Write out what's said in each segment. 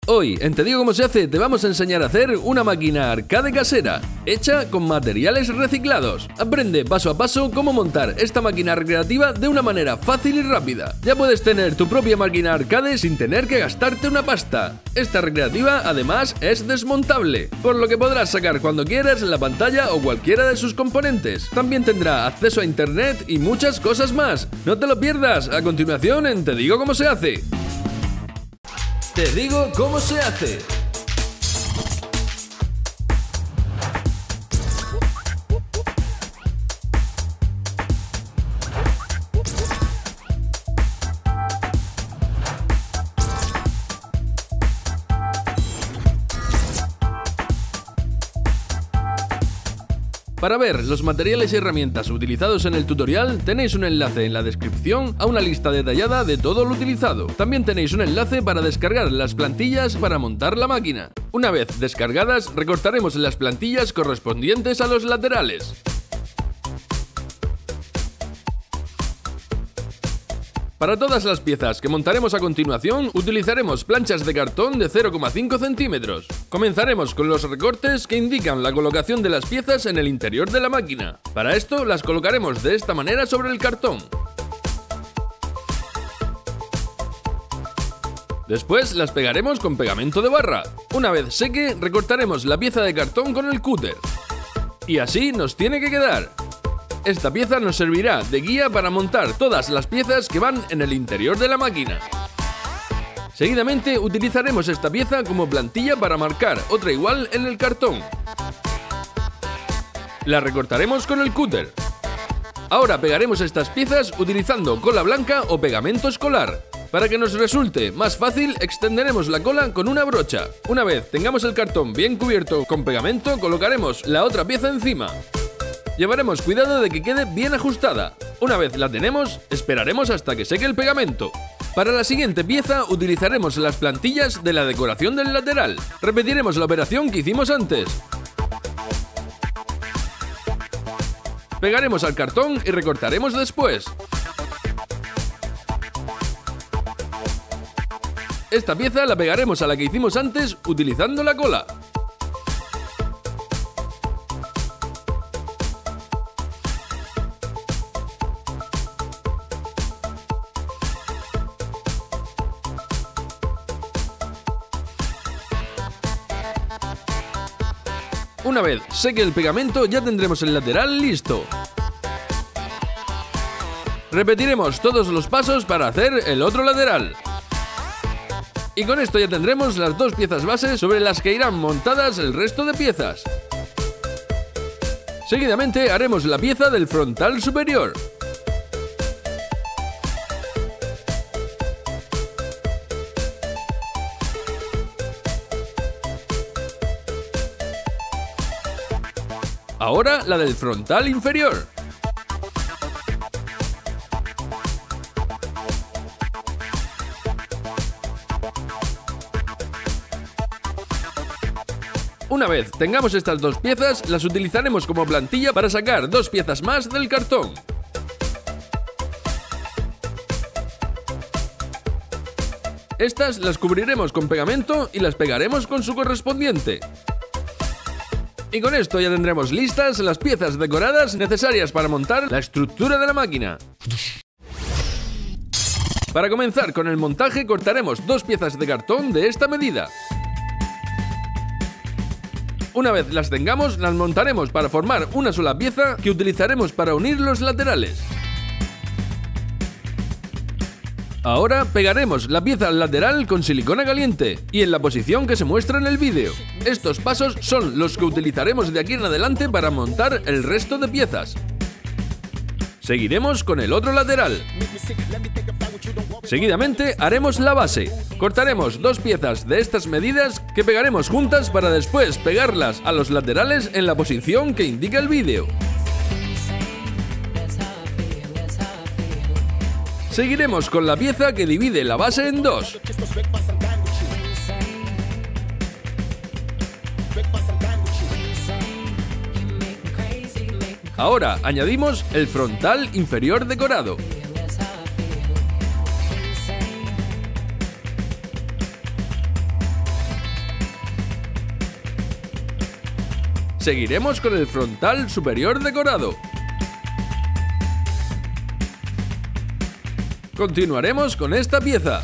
Hoy, en Te digo cómo se hace, te vamos a enseñar a hacer una máquina arcade casera, hecha con materiales reciclados. Aprende paso a paso cómo montar esta máquina recreativa de una manera fácil y rápida. Ya puedes tener tu propia máquina arcade sin tener que gastarte una pasta. Esta recreativa, además, es desmontable, por lo que podrás sacar cuando quieras la pantalla o cualquiera de sus componentes. También tendrá acceso a internet y muchas cosas más. No te lo pierdas, a continuación en Te digo cómo se hace. Te digo cómo se hace. Para ver los materiales y herramientas utilizados en el tutorial, tenéis un enlace en la descripción a una lista detallada de todo lo utilizado. También tenéis un enlace para descargar las plantillas para montar la máquina. Una vez descargadas, recortaremos las plantillas correspondientes a los laterales. Para todas las piezas que montaremos a continuación, utilizaremos planchas de cartón de 0,5 centímetros. Comenzaremos con los recortes que indican la colocación de las piezas en el interior de la máquina. Para esto las colocaremos de esta manera sobre el cartón. Después las pegaremos con pegamento de barra. Una vez seque, recortaremos la pieza de cartón con el cúter. Y así nos tiene que quedar. Esta pieza nos servirá de guía para montar todas las piezas que van en el interior de la máquina. Seguidamente utilizaremos esta pieza como plantilla para marcar otra igual en el cartón. La recortaremos con el cúter. Ahora pegaremos estas piezas utilizando cola blanca o pegamento escolar. Para que nos resulte más fácil, extenderemos la cola con una brocha. Una vez tengamos el cartón bien cubierto con pegamento, colocaremos la otra pieza encima. Llevaremos cuidado de que quede bien ajustada. Una vez la tenemos, esperaremos hasta que seque el pegamento. Para la siguiente pieza utilizaremos las plantillas de la decoración del lateral. Repetiremos la operación que hicimos antes. Pegaremos al cartón y recortaremos después. Esta pieza la pegaremos a la que hicimos antes utilizando la cola. Una vez seque el pegamento, ya tendremos el lateral listo. Repetiremos todos los pasos para hacer el otro lateral. Y con esto ya tendremos las dos piezas base sobre las que irán montadas el resto de piezas. Seguidamente haremos la pieza del frontal superior. Ahora la del frontal inferior. Una vez tengamos estas dos piezas, las utilizaremos como plantilla para sacar dos piezas más del cartón. Estas las cubriremos con pegamento y las pegaremos con su correspondiente. Y con esto ya tendremos listas las piezas decoradas necesarias para montar la estructura de la máquina. Para comenzar con el montaje, cortaremos dos piezas de cartón de esta medida. Una vez las tengamos, las montaremos para formar una sola pieza que utilizaremos para unir los laterales. Ahora pegaremos la pieza al lateral con silicona caliente y en la posición que se muestra en el vídeo. Estos pasos son los que utilizaremos de aquí en adelante para montar el resto de piezas. Seguiremos con el otro lateral. Seguidamente haremos la base. Cortaremos dos piezas de estas medidas que pegaremos juntas para después pegarlas a los laterales en la posición que indica el vídeo. Seguiremos con la pieza que divide la base en dos. Ahora añadimos el frontal inferior decorado. seguiremos con el frontal superior decorado. Continuaremos con esta pieza.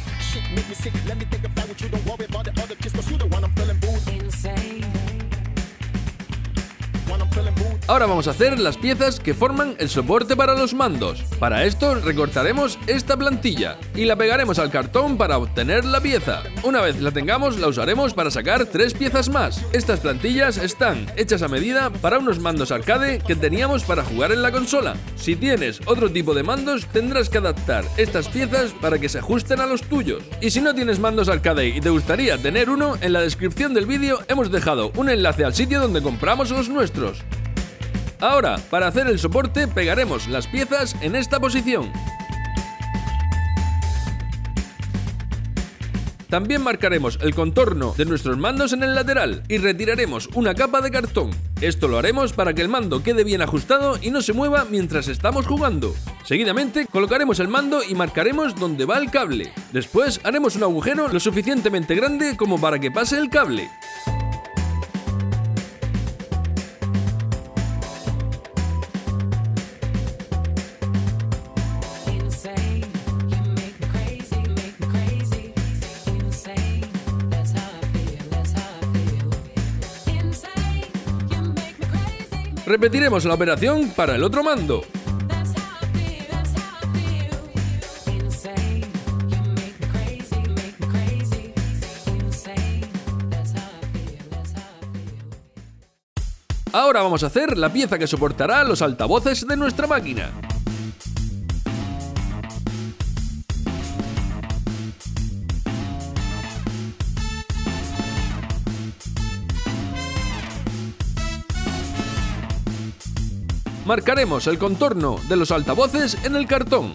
Ahora vamos a hacer las piezas que forman el soporte para los mandos. Para esto recortaremos esta plantilla y la pegaremos al cartón para obtener la pieza. Una vez la tengamos, la usaremos para sacar 3 piezas más. Estas plantillas están hechas a medida para unos mandos arcade que teníamos para jugar en la consola. Si tienes otro tipo de mandos, tendrás que adaptar estas piezas para que se ajusten a los tuyos. Y si no tienes mandos arcade y te gustaría tener uno, en la descripción del vídeo hemos dejado un enlace al sitio donde compramos los nuestros. Ahora, para hacer el soporte, pegaremos las piezas en esta posición. También marcaremos el contorno de nuestros mandos en el lateral y retiraremos una capa de cartón. Esto lo haremos para que el mando quede bien ajustado y no se mueva mientras estamos jugando. Seguidamente colocaremos el mando y marcaremos dónde va el cable. Después haremos un agujero lo suficientemente grande como para que pase el cable. Repetiremos la operación para el otro mando. Ahora vamos a hacer la pieza que soportará los altavoces de nuestra máquina. Marcaremos el contorno de los altavoces en el cartón.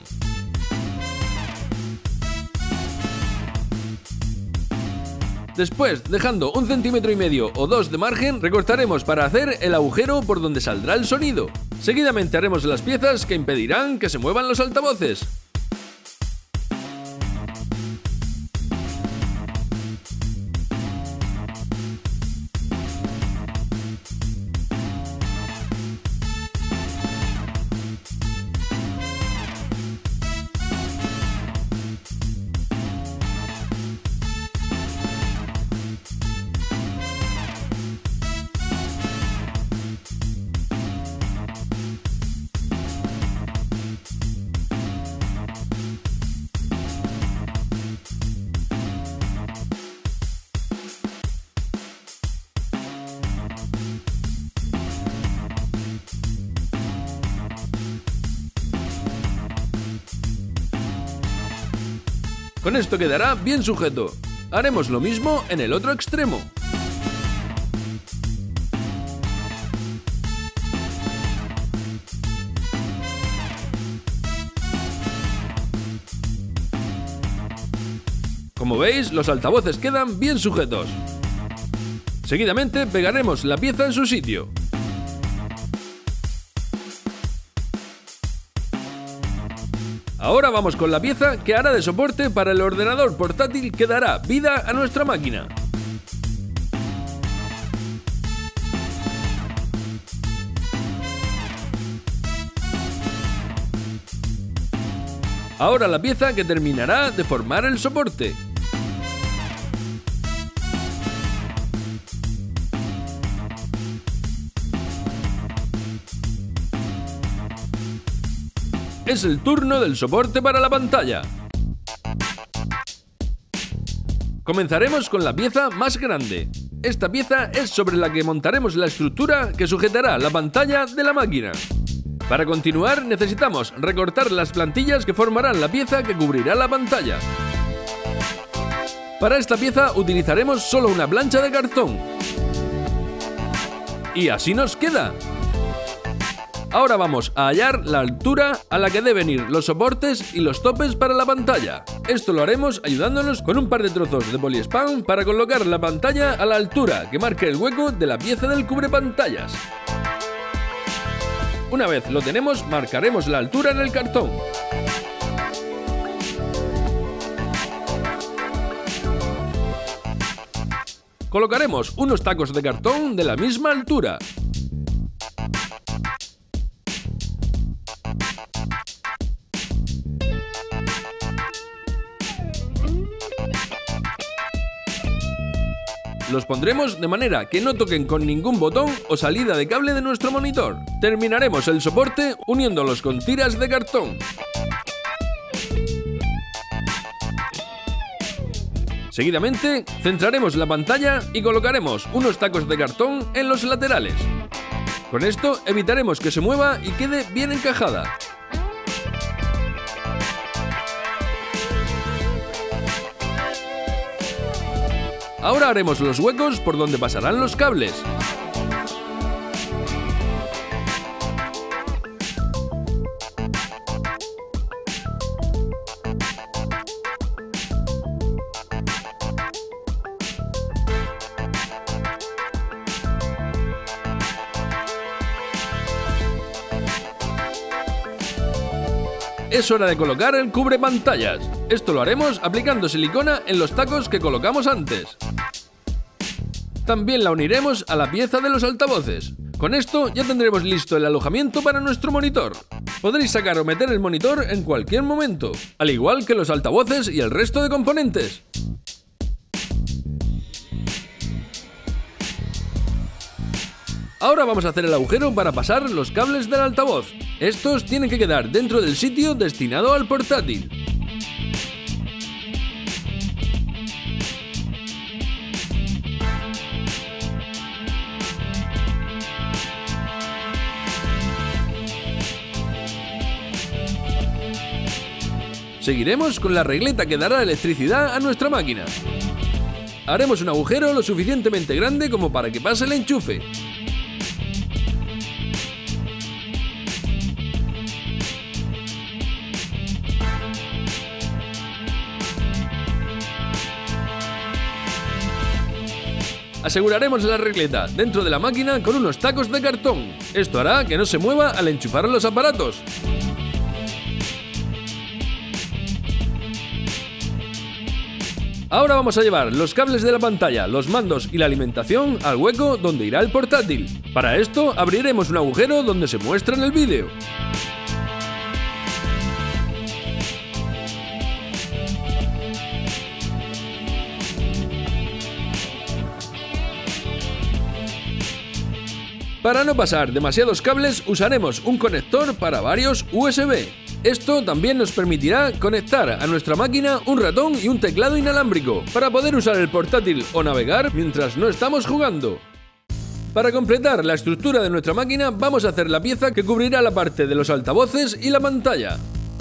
Después, dejando 1,5 centímetros o 2 de margen, recortaremos para hacer el agujero por donde saldrá el sonido. Seguidamente haremos las piezas que impedirán que se muevan los altavoces. Con esto quedará bien sujeto. Haremos lo mismo en el otro extremo. Como veis, los altavoces quedan bien sujetos. Seguidamente pegaremos la pieza en su sitio. Ahora vamos con la pieza que hará de soporte para el ordenador portátil que dará vida a nuestra máquina. Ahora la pieza que terminará de formar el soporte. Es el turno del soporte para la pantalla. Comenzaremos con la pieza más grande. Esta pieza es sobre la que montaremos la estructura que sujetará la pantalla de la máquina. Para continuar necesitamos recortar las plantillas que formarán la pieza que cubrirá la pantalla. Para esta pieza utilizaremos solo una plancha de cartón. Y así nos queda. Ahora vamos a hallar la altura a la que deben ir los soportes y los topes para la pantalla. Esto lo haremos ayudándonos con un par de trozos de poliespán para colocar la pantalla a la altura que marque el hueco de la pieza del cubrepantallas. Una vez lo tenemos, marcaremos la altura en el cartón. Colocaremos unos tacos de cartón de la misma altura. Los pondremos de manera que no toquen con ningún botón o salida de cable de nuestro monitor. Terminaremos el soporte uniéndolos con tiras de cartón. Seguidamente, centraremos la pantalla y colocaremos unos tacos de cartón en los laterales. Con esto evitaremos que se mueva y quede bien encajada. Ahora haremos los huecos por donde pasarán los cables. Es hora de colocar el cubrepantallas. Esto lo haremos aplicando silicona en los tacos que colocamos antes. También la uniremos a la pieza de los altavoces. Con esto ya tendremos listo el alojamiento para nuestro monitor. Podréis sacar o meter el monitor en cualquier momento, al igual que los altavoces y el resto de componentes. Ahora vamos a hacer el agujero para pasar los cables del altavoz. Estos tienen que quedar dentro del sitio destinado al portátil. Seguiremos con la regleta que dará electricidad a nuestra máquina. Haremos un agujero lo suficientemente grande como para que pase el enchufe. Aseguraremos la regleta dentro de la máquina con unos tacos de cartón. Esto hará que no se mueva al enchufar los aparatos. Ahora vamos a llevar los cables de la pantalla, los mandos y la alimentación al hueco donde irá el portátil. Para esto abriremos un agujero donde se muestra en el vídeo. Para no pasar demasiados cables usaremos un conector para varios USB. Esto también nos permitirá conectar a nuestra máquina un ratón y un teclado inalámbrico para poder usar el portátil o navegar mientras no estamos jugando. Para completar la estructura de nuestra máquina vamos a hacer la pieza que cubrirá la parte de los altavoces y la pantalla.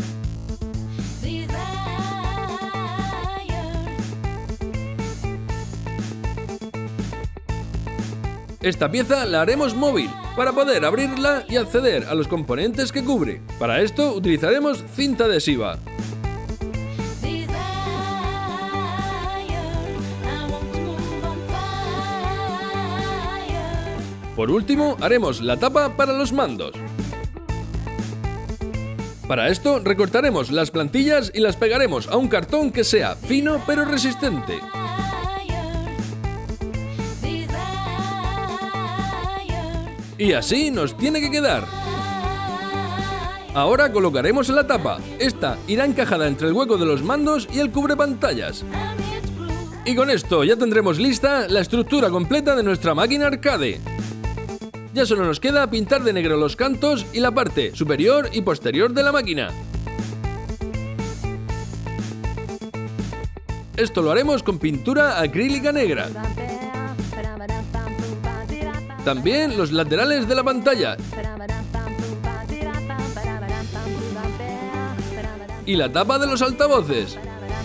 Esta pieza la haremos móvil, para poder abrirla y acceder a los componentes que cubre. Para esto utilizaremos cinta adhesiva. Por último, haremos la tapa para los mandos. Para esto recortaremos las plantillas y las pegaremos a un cartón que sea fino pero resistente. Y así nos tiene que quedar. Ahora colocaremos la tapa. Esta irá encajada entre el hueco de los mandos y el cubrepantallas. Y con esto ya tendremos lista la estructura completa de nuestra máquina arcade. Ya solo nos queda pintar de negro los cantos y la parte superior y posterior de la máquina. Esto lo haremos con pintura acrílica negra. También los laterales de la pantalla y la tapa de los altavoces.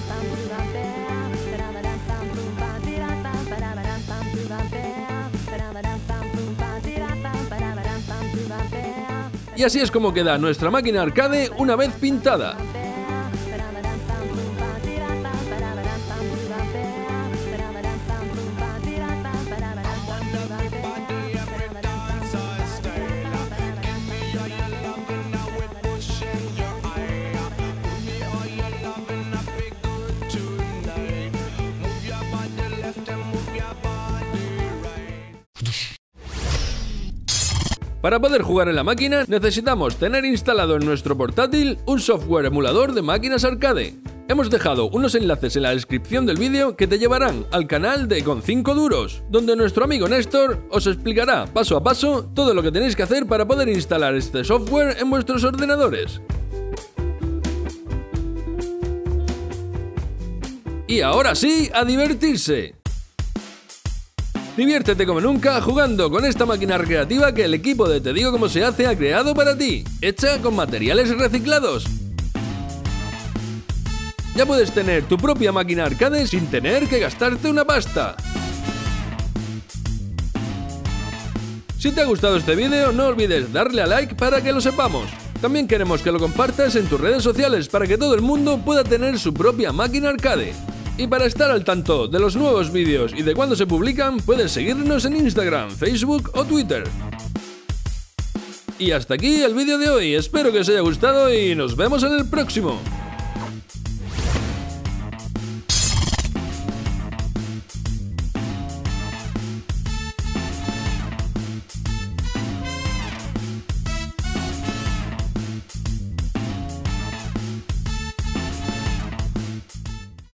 Y así es como queda nuestra máquina arcade una vez pintada. Para poder jugar en la máquina necesitamos tener instalado en nuestro portátil un software emulador de máquinas arcade. Hemos dejado unos enlaces en la descripción del vídeo que te llevarán al canal de Con 5 Duros, donde nuestro amigo Néstor os explicará paso a paso todo lo que tenéis que hacer para poder instalar este software en vuestros ordenadores. Y ahora sí, a divertirse. Diviértete como nunca jugando con esta máquina recreativa que el equipo de Te Digo Cómo Se Hace ha creado para ti, hecha con materiales reciclados. Ya puedes tener tu propia máquina arcade sin tener que gastarte una pasta. Si te ha gustado este vídeo, no olvides darle a like para que lo sepamos. También queremos que lo compartas en tus redes sociales para que todo el mundo pueda tener su propia máquina arcade. Y para estar al tanto de los nuevos vídeos y de cuándo se publican, puedes seguirnos en Instagram, Facebook o Twitter. Y hasta aquí el vídeo de hoy, espero que os haya gustado y nos vemos en el próximo.